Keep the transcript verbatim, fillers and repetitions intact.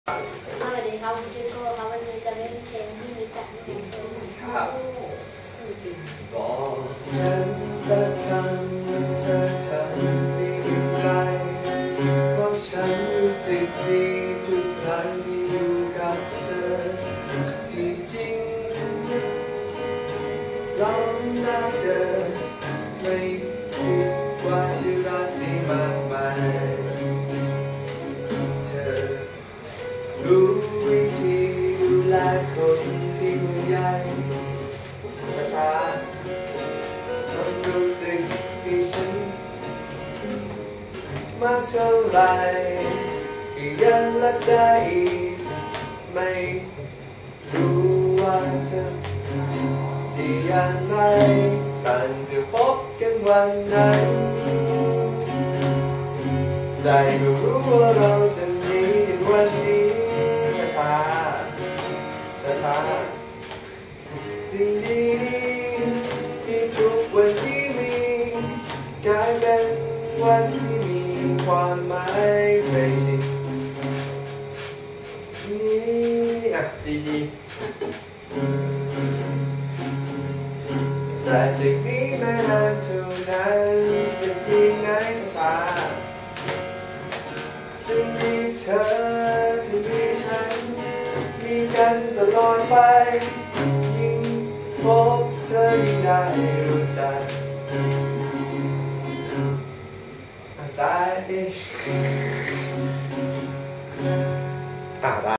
สวัสดีครับผมชื่อโก้ครับวันนี้จะเล่นเพลงที่รู้จักไม่เป็นเพลงครับบอกฉันสักคำว่าเธอทำได้อย่างไรเพราะฉันรู้สึกดีทุกครั้งที่อยู่กับเธอที่จริงเราน่าเจอไม่คิดว่าจะรักได้มากมายเธอรู้วิธีดูแลคนที่ห่วงใยช้าๆความรู้สึกที่ฉันมากเท่าไรก็ยังรักได้อีกไม่รู้ว่าเธอดีอย่างไรตั้งแต่พบกันวันนั้นใจก็รู้ว่าเราจะมีกันวันนี้ช้าๆช้าๆสิ่งดีที่ทุกวันที่มีกลายเป็นวันที่มีความหมายไปชิดนี้อ่ะดีๆแต่จากนี้ไม่นานเท่านั้นสิ่งที่ไงช้าๆจะมีเธอจะมีฉันมีกันตลอดไปยิ่งพบเธอยิ่งได้รู้จักใจอ่ะได้